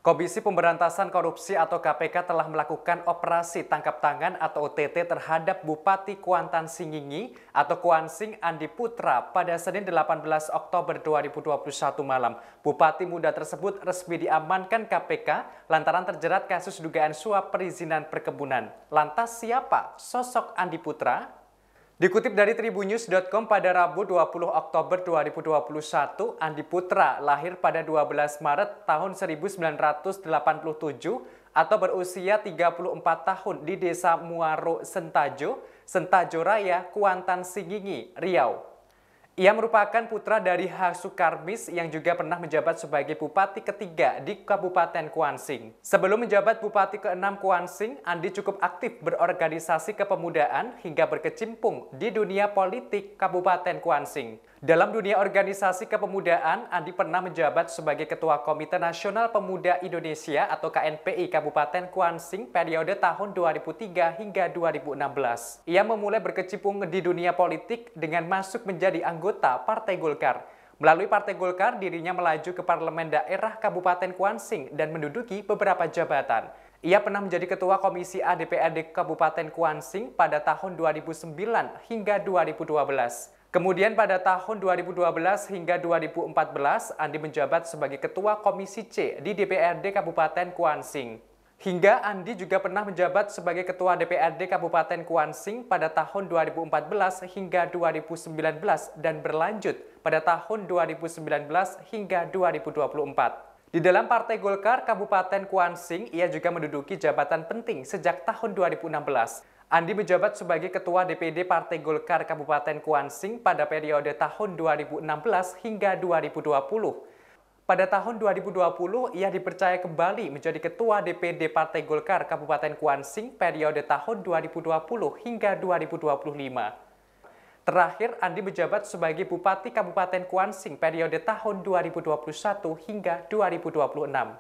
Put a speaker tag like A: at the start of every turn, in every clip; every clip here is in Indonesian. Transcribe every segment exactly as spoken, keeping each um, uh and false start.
A: Komisi Pemberantasan Korupsi atau K P K telah melakukan operasi tangkap tangan atau O T T terhadap Bupati Kuantan Singingi atau Kuansing Andi Putra pada Senin delapan belas Oktober dua ribu dua puluh satu malam. Bupati muda tersebut resmi diamankan K P K lantaran terjerat kasus dugaan suap perizinan perkebunan. Lantas siapa sosok Andi Putra? Dikutip dari tribunnews dot com pada Rabu dua puluh Oktober dua ribu dua puluh satu, Andi Putra lahir pada dua belas Maret tahun seribu sembilan ratus delapan puluh tujuh atau berusia tiga puluh empat tahun di Desa Muaro Sentajo, Sentajo Raya, Kuantan Singingi, Riau. Ia merupakan putra dari H. Sukarmis yang juga pernah menjabat sebagai Bupati ketiga di Kabupaten Kuansing. Sebelum menjabat Bupati keenam Kuansing, Andi cukup aktif berorganisasi kepemudaan hingga berkecimpung di dunia politik Kabupaten Kuansing. Dalam dunia organisasi kepemudaan, Andi pernah menjabat sebagai Ketua Komite Nasional Pemuda Indonesia atau K N P I Kabupaten Kuansing periode tahun dua ribu tiga hingga dua ribu enam belas. Ia memulai berkecimpung di dunia politik dengan masuk menjadi anggota Partai Golkar. Melalui Partai Golkar, dirinya melaju ke Parlemen Daerah Kabupaten Kuansing dan menduduki beberapa jabatan. Ia pernah menjadi Ketua Komisi A D P R D Kabupaten Kuansing pada tahun dua ribu sembilan hingga dua ribu dua belas. Kemudian pada tahun dua ribu dua belas hingga dua ribu empat belas, Andi menjabat sebagai Ketua Komisi C di D P R D Kabupaten Kuansing. Hingga Andi juga pernah menjabat sebagai Ketua D P R D Kabupaten Kuansing pada tahun dua ribu empat belas hingga dua ribu sembilan belas dan berlanjut pada tahun dua ribu sembilan belas hingga dua ribu dua puluh empat. Di dalam Partai Golkar Kabupaten Kuansing, ia juga menduduki jabatan penting sejak tahun dua ribu enam belas. Andi menjabat sebagai Ketua D P D Partai Golkar Kabupaten Kuansing pada periode tahun dua ribu enam belas hingga dua ribu dua puluh. Pada tahun dua ribu dua puluh, ia dipercaya kembali menjadi Ketua D P D Partai Golkar Kabupaten Kuansing periode tahun dua ribu dua puluh hingga dua ribu dua puluh lima. Terakhir, Andi menjabat sebagai Bupati Kabupaten Kuansing periode tahun dua ribu dua puluh satu hingga dua ribu dua puluh enam.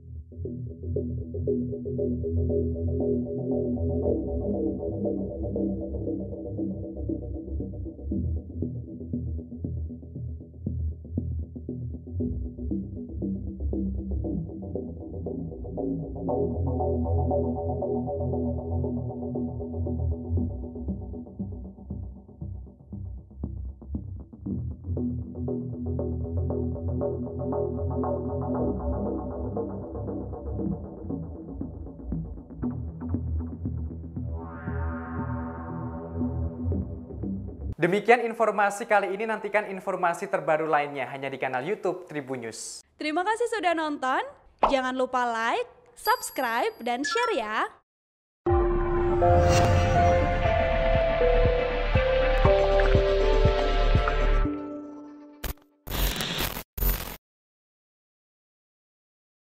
A: Demikian informasi kali ini, nantikan informasi terbaru lainnya hanya di kanal YouTube Tribunnews.
B: Terima kasih sudah nonton, jangan lupa like, subscribe, dan share ya!